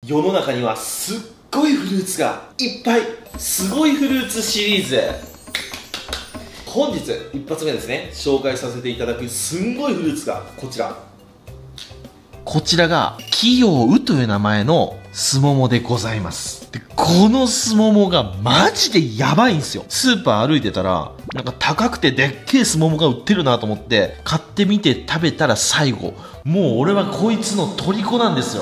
世の中にはすっごいフルーツがいっぱい。すごいフルーツシリーズ。本日一発目ですね、紹介させていただくすんごいフルーツがこちら。こちらがキヨウという名前のスモモでございます。で、このスモモがマジでやばいんですよ。スーパー歩いてたらなんか高くてでっけえスモモが売ってるなと思って買ってみて食べたら最後、もう俺はこいつの虜なんですよ。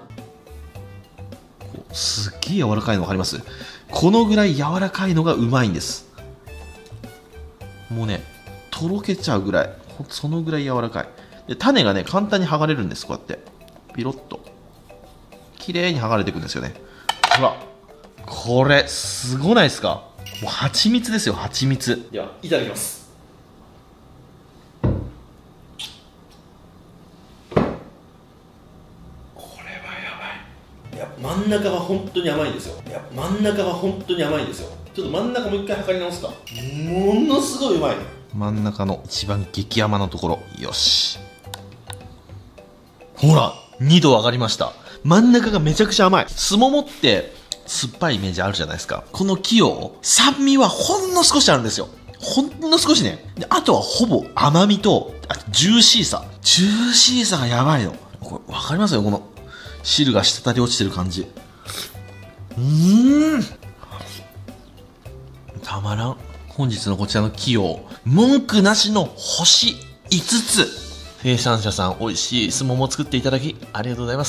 すっげえ柔らかいの分かります？このぐらい柔らかいのがうまいんです。もうね、とろけちゃうぐらい、そのぐらい柔らかい。で、種がね、簡単に剥がれるんです。こうやってピロッと綺麗に剥がれていくんですよね。ほら、これすごないですか？もう蜂蜜ですよ、蜂蜜。では、いただきます。これはやばい。いや、真ん中は本当に甘いんですよ。いや、真ん中は本当に甘いんですよ。ちょっと真ん中もう一回測り直すか。ものすごいうまい。真ん中の一番激甘のところ。よし、ほら、2度上がりました。真ん中がめちゃくちゃ甘い。スモモって酸っぱいイメージあるじゃないですか。このキヨウ、酸味はほんの少しあるんですよ。ほんの少しね。で、あとはほぼ甘みと、あとジューシーさ。ジューシーさがやばいの。これわかりますよ、この汁が滴り落ちてる感じ。たまらん。本日のこちらのキヨウ、文句なしの星5つ。生産者さん、美味しいスモモを作っていただきありがとうございます。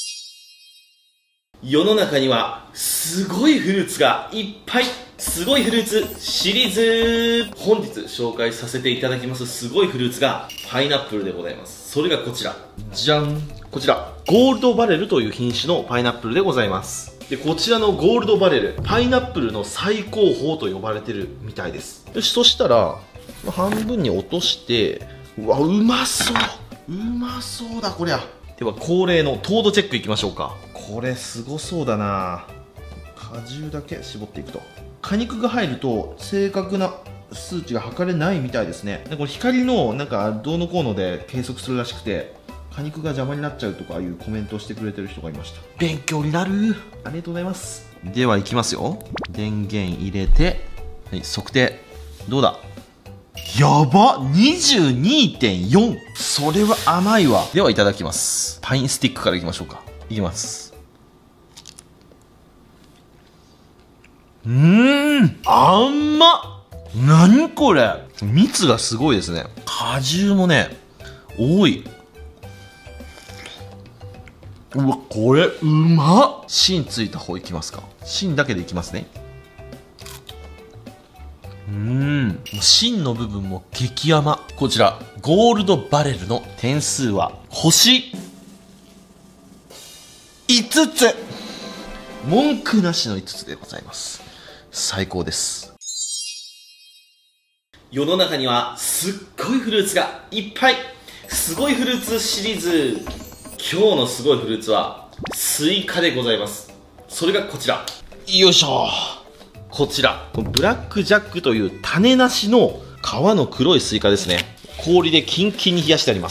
世の中にはすごいフルーツがいっぱい。すごいフルーツシリーズ。本日紹介させていただきますすごいフルーツがパイナップルでございます。それがこちら。じゃん。こちらゴールドバレルという品種のパイナップルでございます。で、こちらのゴールドバレル、パイナップルの最高峰と呼ばれてるみたいです。よし、そしたら半分に落として、うわ、うまそう、うまそうだこりゃ。では恒例の糖度チェックいきましょうか。これすごそうだな。果汁だけ絞っていくと、果肉が入ると正確な数値が測れないみたいですね。で、これ光のなんかどうのこうので計測するらしくて、果肉が邪魔になっちゃうとかいうコメントをしてくれてる人がいました。勉強になる。ありがとうございます。ではいきますよ。電源入れて、はい、測定。どうだ？やば 22.4。 それは甘いわ。ではいただきます。パインスティックからいきましょうか。いきます。甘っ。何これ。蜜がすごいですね。果汁もね多い。うわ、これうまっ。芯ついた方いきますか。芯だけでいきますね。芯の部分も激甘。こちらゴールドバレルの点数は星5つ。文句なしの5つでございます。最高です。世の中にはすっごいフルーツがいっぱい。すごいフルーツシリーズ。今日のすごいフルーツはスイカでございます。それがこちら。よいしょ。こちらブラックジャックという種なしの皮の黒いスイカですね。氷でキンキンに冷やしてあります。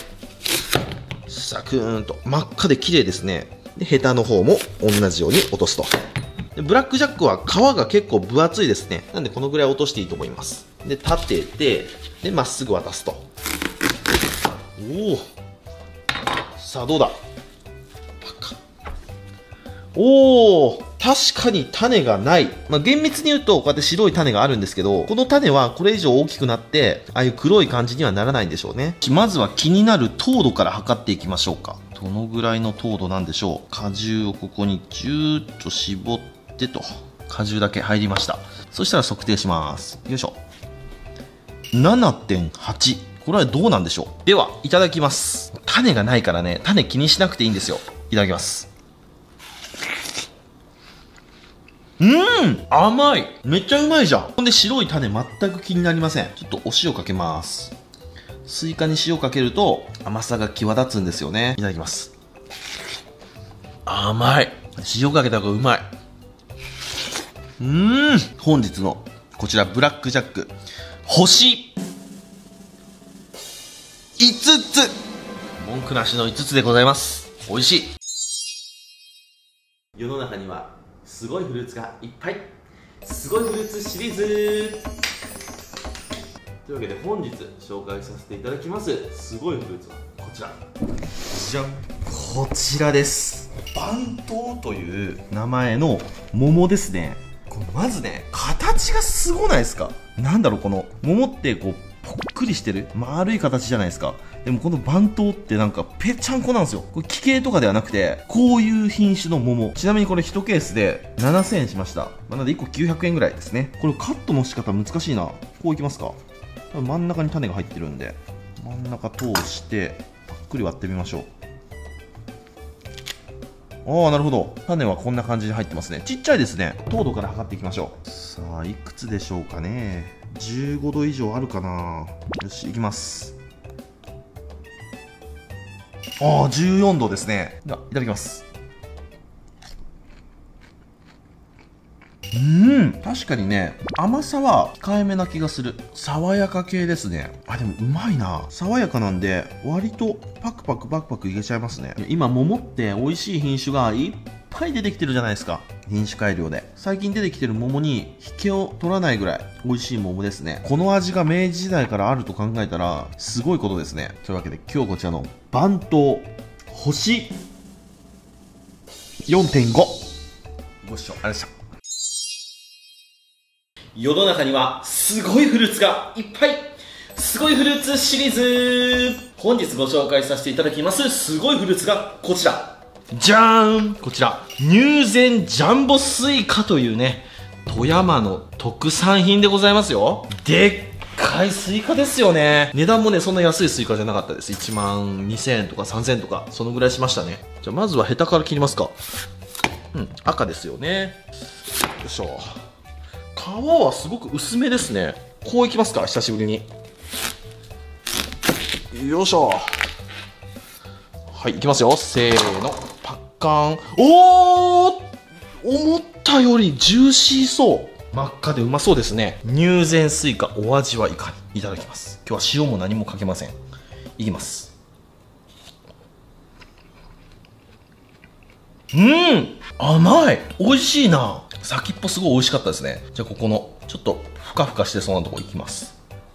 サクーンと真っ赤で綺麗ですね。で、ヘタの方も同じように落とすと。で、ブラックジャックは皮が結構分厚いですね。なんでこのぐらい落としていいと思います。で、立てて、で、まっすぐ渡すと。おお、さあどうだ。おお、確かに種がない。厳密に言うとこうやって白い種があるんですけど、この種はこれ以上大きくなってああいう黒い感じにはならないんでしょうね。まずは気になる糖度から測っていきましょうか。どのぐらいの糖度なんでしょう。果汁をここにジューッと絞ってと、果汁だけ入りました。そしたら測定します。よいしょ。 7.8。 これはどうなんでしょう。ではいただきます。種がないからね、種気にしなくていいんですよ。いただきます。甘い。めっちゃうまいじゃん。ほんで白い種全く気になりません。ちょっとお塩かけます。スイカに塩かけると甘さが際立つんですよね。いただきます。甘い。塩かけた方がうまい。本日のこちらブラックジャック星5つ。文句なしの5つでございます。美味しい。 世の中にはすごいフルーツがいっぱい。すごいフルーツシリーズというわけで、本日紹介させていただきますすごいフルーツはこちら。じゃん、こちらです。番頭という名前の桃ですね。これまずね、形がすごないですか。なんだろう、この桃ってこうぽっくりしてる丸い形じゃないですか。でもこの番頭ってなんかぺちゃんこなんですよ。これ奇形とかではなくて、こういう品種の桃。ちなみにこれ1ケースで7000円しました。なので1個900円ぐらいですね。これカットの仕方難しいな。こういきますか。多分真ん中に種が入ってるんで、真ん中通してぱっくり割ってみましょう。ああ、なるほど。種はこんな感じで入ってますね。ちっちゃいですね。糖度から測っていきましょう。さあ、いくつでしょうかね。15度以上あるかな。よし、いきます。ああ、14度ですね。では、いただきます。確かにね、甘さは控えめな気がする。爽やか系ですね。あ、でもうまいな。爽やかなんで、割とパクパクパクパクいけちゃいますね。今、桃って美味しい品種がいっぱい出てきてるじゃないですか。品種改良で。最近出てきてる桃に引けを取らないぐらい美味しい桃ですね。この味が明治時代からあると考えたら、すごいことですね。というわけで、今日こちらの番頭、星 4.5。ご視聴ありがとうございました。世の中にはすごいフルーツがいっぱい。すごいフルーツシリーズ。本日ご紹介させていただきますすごいフルーツがこちら。じゃーん、こちら入善ジャンボスイカというね、富山の特産品でございますよ。でっかいスイカですよね。値段もね、そんな安いスイカじゃなかったです。1万2000円とか3000円とかそのぐらいしましたね。じゃあまずはヘタから切りますか。赤ですよね。よいしょ。皮はすごく薄めですね。こういきますか、久しぶりに。よいしょ。はい、いきますよ。せーの、パッカーン。おー、思ったよりジューシーそう。真っ赤でうまそうですね。入善スイカ、お味はいかに。いただきます。今日は塩も何もかけません。いきます。甘い。美味しいな。先っぽすごい美味しかったですね。じゃあここのちょっとふかふかしてそうなとこいきます。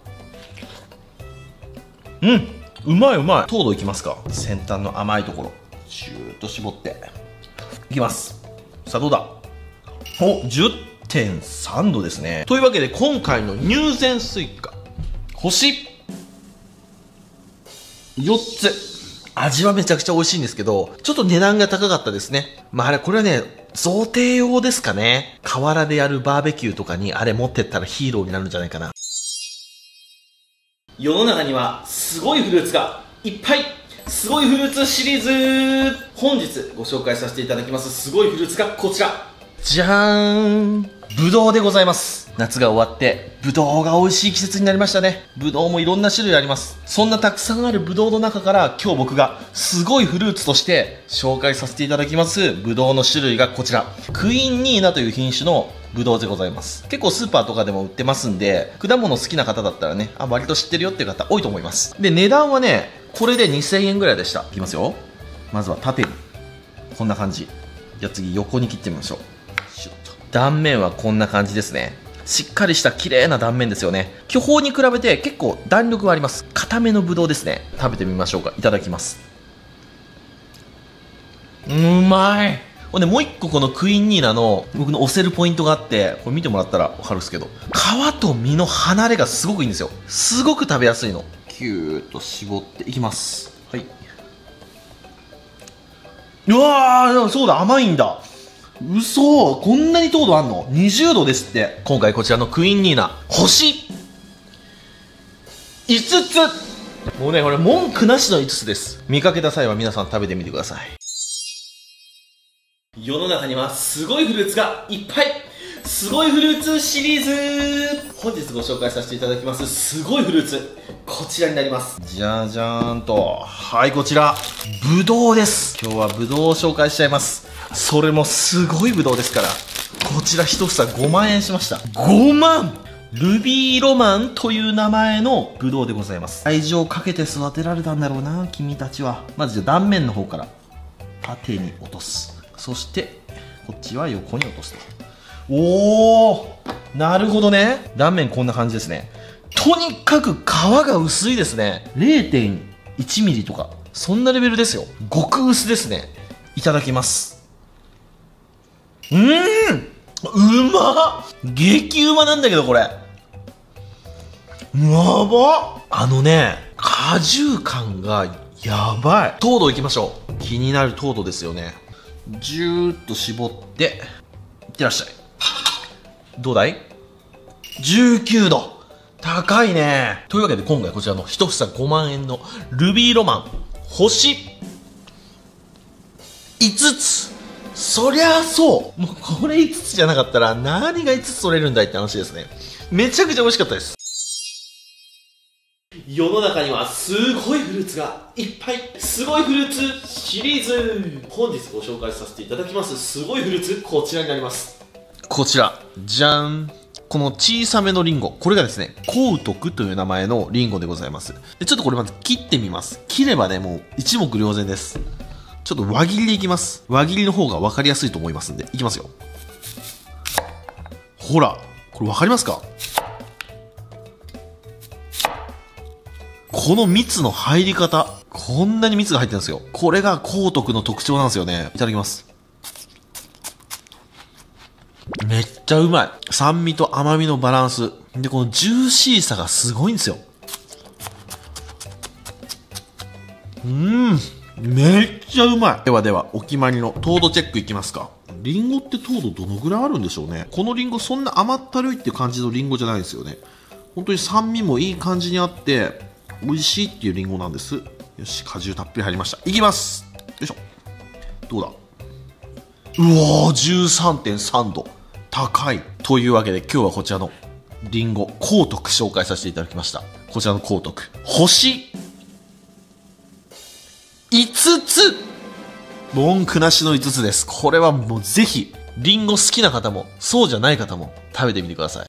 うまいうまい。糖度いきますか。先端の甘いところシューッと絞っていきます。さあどうだ。お、10.3 度ですね。というわけで今回の入善スイカ星4つ。味はめちゃくちゃ美味しいんですけど、ちょっと値段が高かったですね。まああれ、これはね、贈呈用ですかね。河原でやるバーベキューとかにあれ持ってったらヒーローになるんじゃないかな。世の中にはすごいフルーツがいっぱい。すごいフルーツシリーズ。本日ご紹介させていただきますすごいフルーツがこちら。じゃーん、ぶどうでございます。夏が終わってぶどうが美味しい季節になりましたね。ぶどうもいろんな種類あります。そんなたくさんあるぶどうの中から今日僕がすごいフルーツとして紹介させていただきますぶどうの種類がこちら。クイーンニーナという品種のぶどうでございます。結構スーパーとかでも売ってますんで、果物好きな方だったらね、割と知ってるよっていう方多いと思います。で、値段はね、これで2000円ぐらいでした。いきますよ。まずは縦にこんな感じ。じゃあ次横に切ってみましょう。断面はこんな感じですね。しっかりした綺麗な断面ですよね。巨峰に比べて結構弾力があります。固めのぶどうですね。食べてみましょうか。いただきます。うまい。ほんでもう一個このクイーンニーナの僕の押せるポイントがあって、これ見てもらったら分かるんですけど、皮と実の離れがすごくいいんですよ。すごく食べやすいの。キューッと絞っていきます。はい。うわー、そうだ、甘いんだ。嘘、こんなに糖度あんの。20度ですって。今回こちらのクイーンニーナ星5つ。もうね、これ文句なしの5つです。見かけた際は皆さん食べてみてください。世の中にはすごいフルーツがいっぱい。すごいフルーツシリーズ。本日ご紹介させていただきますすごいフルーツ、こちらになります。じゃじゃーんと。はい、こちらぶどうです。今日はぶどうを紹介しちゃいます。それもすごいぶどうですから。こちら一房5万円しました。5万。ルビーロマンという名前のぶどうでございます。愛情をかけて育てられたんだろうな、君たちは。まずじゃあ断面の方から縦に落とす。そしてこっちは横に落とすと。おお、なるほどね。断面こんな感じですね。とにかく皮が薄いですね。 0.1 ミリとかそんなレベルですよ。極薄ですね。いただきます。うまっ、激うまなんだけどこれ。やばっ。果汁感がやばい。糖度いきましょう。気になる糖度ですよね。ジューッと絞っていってらっしゃい。どうだい？ 19 度。高いね。というわけで今回こちらの一房5万円のルビーロマン星5つ。そりゃあそう。もうこれ5つじゃなかったら何が5つ取れるんだいって話ですね。めちゃくちゃ美味しかったです。世の中にはすごいフルーツがいっぱい。すごいフルーツシリーズ。本日ご紹介させていただきますすごいフルーツ、こちらになります。こちらじゃん。この小さめのリンゴ、これがですね幸徳という名前のリンゴでございます。でちょっとこれまず切ってみます。切ればねもう一目瞭然です。ちょっと輪切りでいきます。輪切りの方が分かりやすいと思いますんでいきますよ。ほらこれ分かりますか？この蜜の入り方、こんなに蜜が入ってるんですよ。これが幸徳の特徴なんですよね。いただきます。めっちゃうまい。酸味と甘みのバランスで、このジューシーさがすごいんですよ。めっちゃうまい。ではではお決まりの糖度チェックいきますか。リンゴって糖度どのぐらいあるんでしょうね。このリンゴそんな甘ったるいっていう感じのリンゴじゃないですよね。本当に酸味もいい感じにあって美味しいっていうリンゴなんです。よし、果汁たっぷり入りました。いきます。よいしょ。どうだ。うわー 13.3 度。高い。というわけで今日はこちらのリンゴ幸徳紹介させていただきました。こちらの幸徳星5つ、文句なしの5つです。これはもうぜひリンゴ好きな方もそうじゃない方も食べてみてください。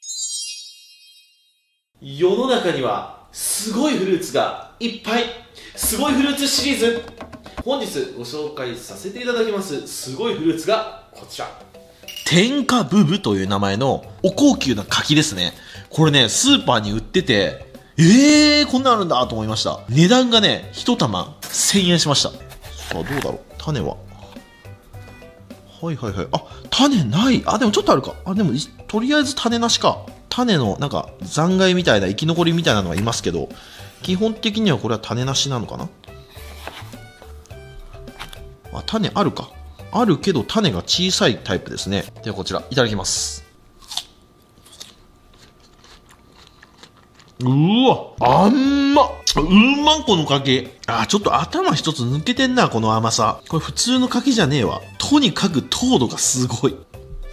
世の中にはすごいフルーツがいっぱい。すごいフルーツシリーズ、本日ご紹介させていただきますすごいフルーツがこちら、天下ブブという名前のお高級な柿ですね。これねスーパーに売ってて、こんなんあるんだと思いました。値段がね1玉1000円しました。さあどうだろう。種ははいはいはい。あ、種ない。あ、でもちょっとあるか。あ、でもとりあえず種なしか。種のなんか残骸みたいな生き残りみたいなのはいますけど、基本的にはこれは種なしなのかな。あ、種あるか。あるけど種が小さいタイプですね。ではこちらいただきます。うわ、あんまこの柿。あ、ちょっと頭一つ抜けてんな、この甘さ。これ普通の柿じゃねえわ。とにかく糖度がすごい。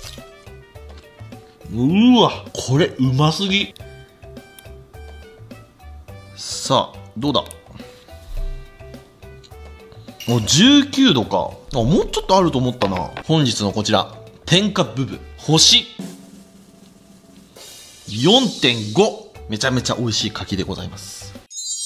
うわ、これうますぎ。さあどうだ。19度か。もうちょっとあると思ったな。本日のこちら天下ブブ星 4.5、 めちゃめちゃ美味しい柿でございます。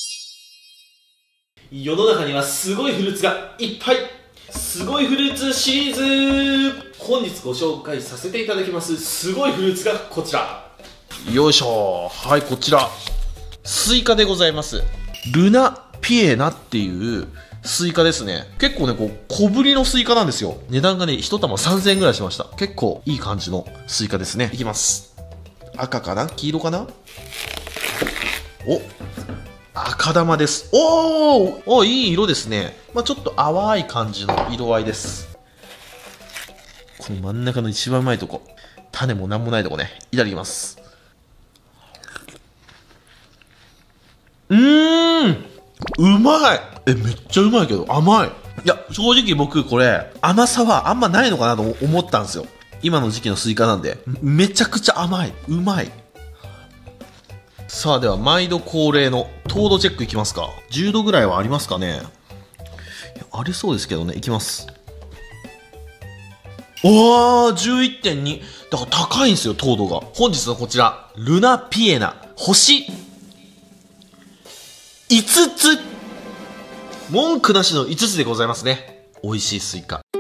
世の中にはすごいフルーツがいっぱい。すごいフルーツシリーズ、本日ご紹介させていただきますすごいフルーツがこちら。よいしょ。はい、こちらスイカでございます。ルナピエナっていうスイカですね。結構ねこう小ぶりのスイカなんですよ。値段がね1玉3000円ぐらいしました。結構いい感じのスイカですね。いきます。赤かな黄色かな。お、赤玉です。お、いい色ですね。ちょっと淡い感じの色合いです。この真ん中の一番うまいとこ、種もなんもないとこね。いただきます。うまい。めっちゃうまいけど甘い。いや正直僕これ甘さはあんまないのかなと思ったんですよ。今の時期のスイカなんでめちゃくちゃ甘い。うまい。さあでは毎度恒例の糖度チェックいきますか。10度ぐらいはありますかね。ありそうですけどね。いきます。11.2。だから高いんですよ糖度が。本日のこちらルナピエナ星5つ、文句なしの5つでございますね。美味しいスイカ。